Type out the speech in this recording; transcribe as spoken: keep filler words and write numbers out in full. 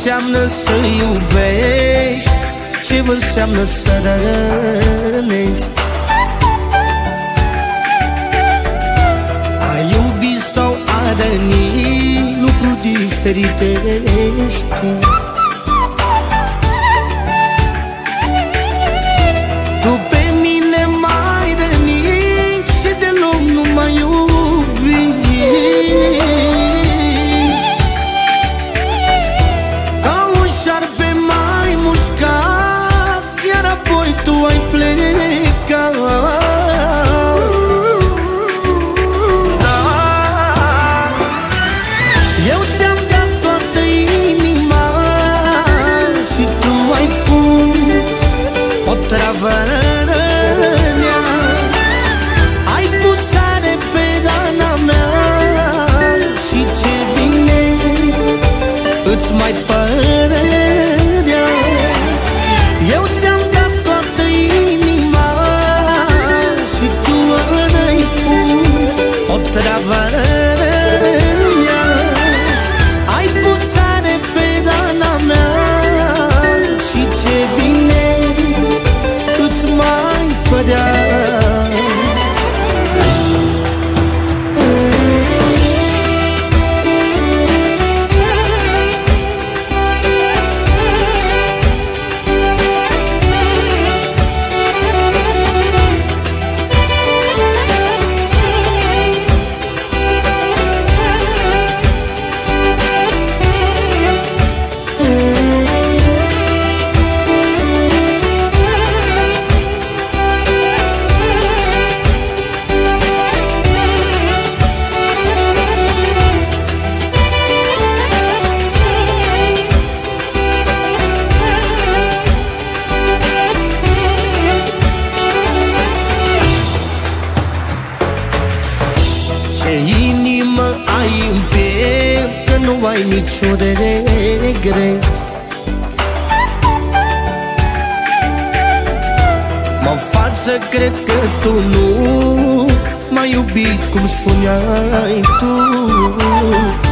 înseamnă să iubești, ce înseamnă să rănești. A iubi sau a răni, lucruri diferite știi. Tu pe mine m-ai rănit și deloc nu m-ai iubit. Ca un șarpe m-ai mușcat, iar apoi tu ai plecat. Da. Eu ți-am dat toată inima și tu ai pus o travă în ea. Ai pus sare pe rana mea și ce bine îți mai părea. Eu ți-am dat toată inima și tu ai pus o travă în ea. Ai pus sare pe rana mea și ce bine îți mai părea. Ce inimă ai în piept, că nu ai nicio regret. Mă fac să cred că tu nu m-ai iubit cum spuneai tu.